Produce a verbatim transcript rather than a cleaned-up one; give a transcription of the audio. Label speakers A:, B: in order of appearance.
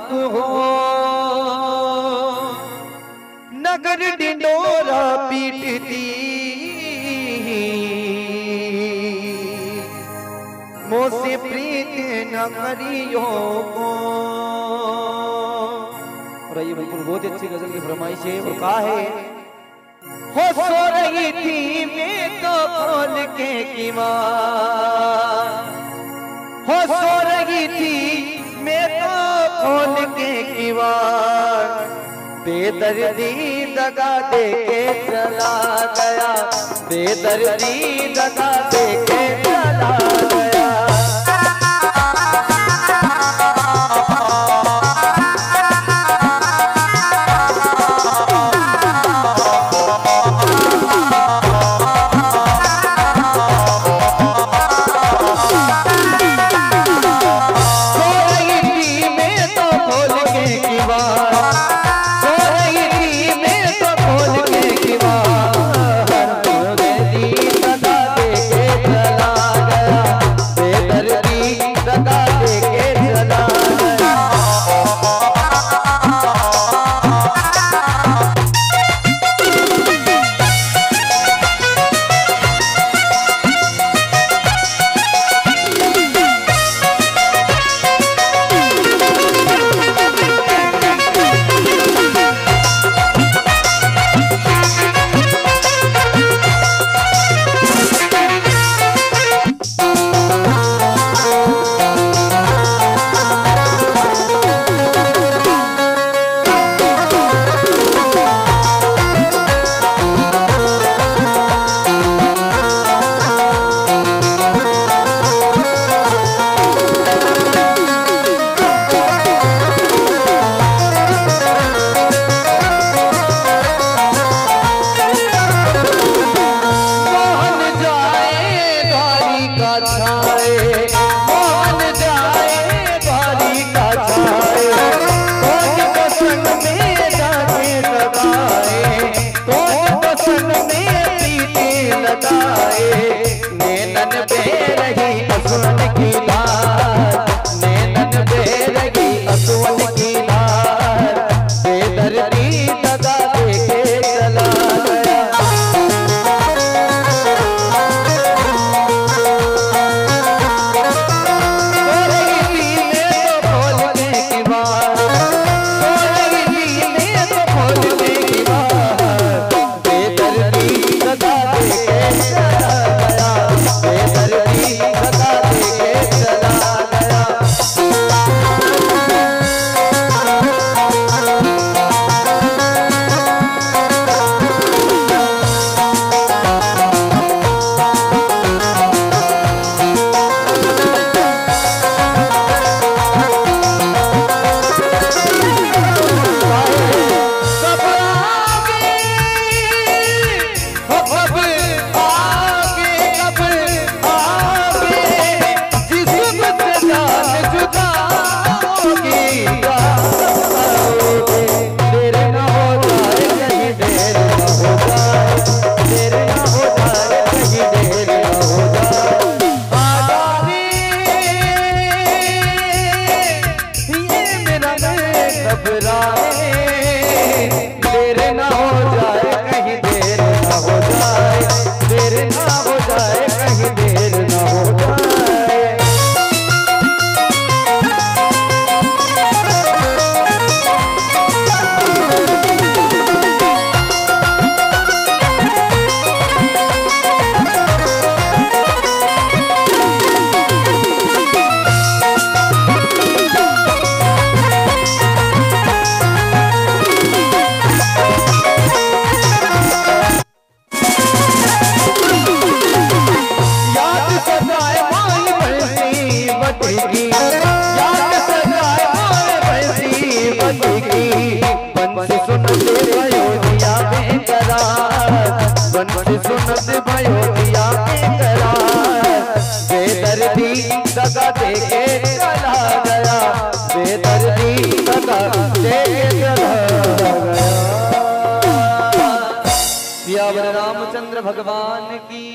A: को हो नगर डिंडोरा पीटती मोसे प्रीत न करियो को। और ये बिल्कुल बहुत अच्छी गजल की फरमाइश है। और कहा है हो सो रही थी मैं तो खोल के किवाड़, हो सो रही थी मैं तो खोल के किवाड़, बेदर्दी दगा दे के चला गया, बेदर्दी दगा दे के चला गया। दगा दे के चला गया, बेदर्दी दगा दे के चला गया। सियावर रामचंद्र भगवान की